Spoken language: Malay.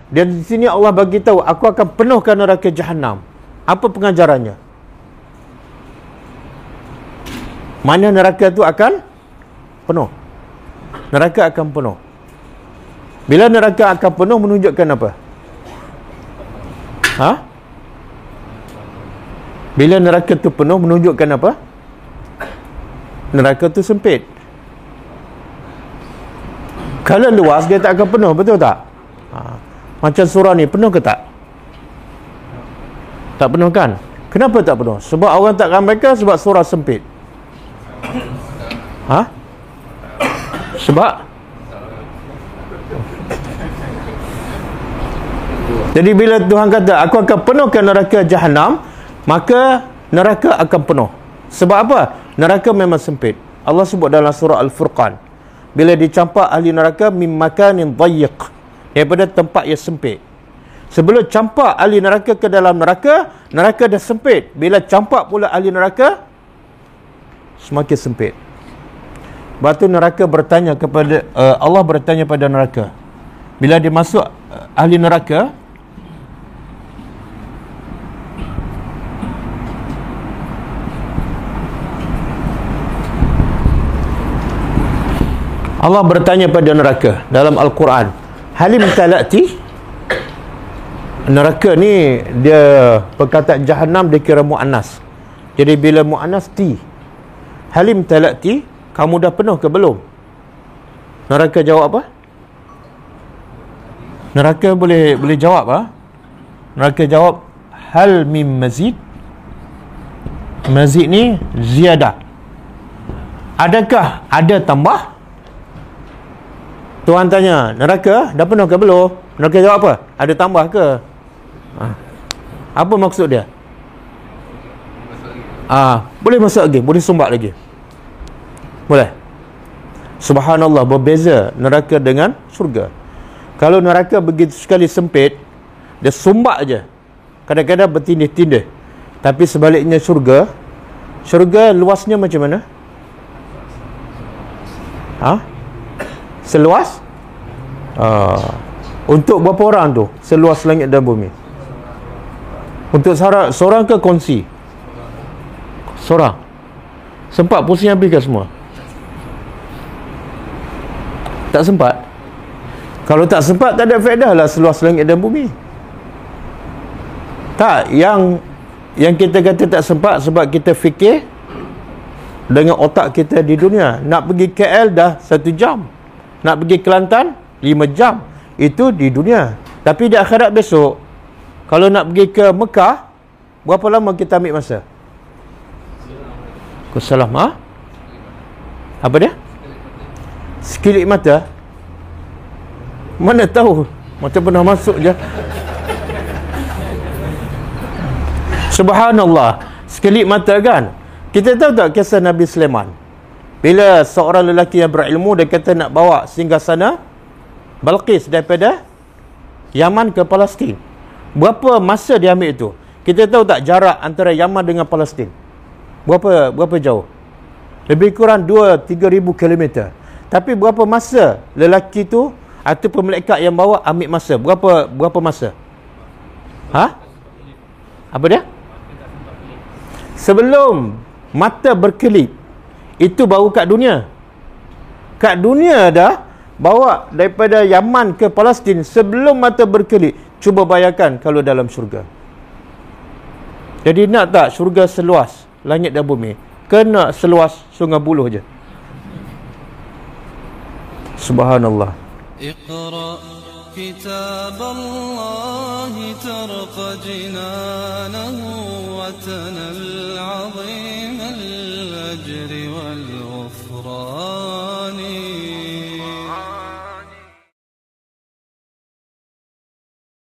Dan di sini Allah bagi tahu, aku akan penuhkan neraka Jahannam. Apa pengajarannya? Mana neraka itu akan penuh. Neraka akan penuh. Bila neraka akan penuh menunjukkan apa? Bila neraka itu penuh menunjukkan apa? Neraka itu sempit. Kalau luas dia tak akan penuh, betul tak? Macam surah ni penuh ke tak? Tak penuh kan? Kenapa tak penuh? Sebab orang tak ramaikan, sebab surah sempit. Sebab jadi bila Tuhan kata aku akan penuhkan neraka Jahannam, maka neraka akan penuh. Sebab apa? Neraka memang sempit. Allah sebut dalam surah Al-Furqan, bila dicampak ahli neraka min makanin dayyiq, daripada tempat yang sempit. Sebelum campak ahli neraka ke dalam neraka, neraka dah sempit. Bila campak pula ahli neraka, semakin sempit. Lepas tu neraka bertanya kepada Allah bertanya pada neraka. Bila dia masuk ahli neraka, Allah bertanya pada neraka dalam Al-Quran, halim talati. Neraka ni dia perkataan Jahannam dia kira mu'annas. Jadi bila mu'annas ti, halim talati, kamu dah penuh ke belum? Neraka jawab apa? Neraka boleh jawab Neraka jawab hal mim mazid. Mazid ni ziyadah. Adakah ada tambah? Tuhan tanya, neraka dah penuh ke belum? Neraka jawab apa? Ada tambah ke? Apa maksud dia? Boleh masuk lagi, boleh sumbat lagi. Boleh. Subhanallah, berbeza neraka dengan syurga. Kalau neraka begitu sekali sempit, dia sumbat je, kadang-kadang bertindih-tindih. Tapi sebaliknya syurga luasnya macam mana? Seluas? Untuk berapa orang tu? Seluas langit dan bumi. Untuk seorang ke kongsi? Seorang. Sempat pusing habis ke semua? Tak sempat. Kalau tak sempat, tak ada faedah lah seluas langit dan bumi. Tak, yang kita kata tak sempat sebab kita fikir dengan otak kita di dunia. Nak pergi KL dah 1 jam, nak pergi Kelantan 5 jam. Itu di dunia. Tapi di akhirat besok, kalau nak pergi ke Mekah, berapa lama kita ambil masa? Kusalam. Apa dia? Sekelip mata. Mana tahu, macam pernah masuk je. Subhanallah, sekelip mata kan. Kita tahu tak kisah Nabi Sulaiman? Bila seorang lelaki yang berilmu, dia kata nak bawa singgasana Balqis daripada Yaman ke Palestin. Berapa masa dia ambil itu? Kita tahu tak jarak antara Yaman dengan Palestin? Berapa jauh? Lebih kurang 2-3 ribu kilometer. Tapi berapa masa lelaki tu atau malaikat yang bawa ambil masa? Berapa masa? Apa dia? Sebelum mata berkelip, itu baru kat dunia. Kat dunia dah bawa daripada Yaman ke Palestin sebelum mata berkelip. Cuba bayangkan kalau dalam syurga. Jadi nak tak syurga seluas langit dan bumi? Kena seluas Sungai Buloh je. Subhanallah. Iqra kitab Allah tarqa jinanahu wa tanal 'azim al-ajri wa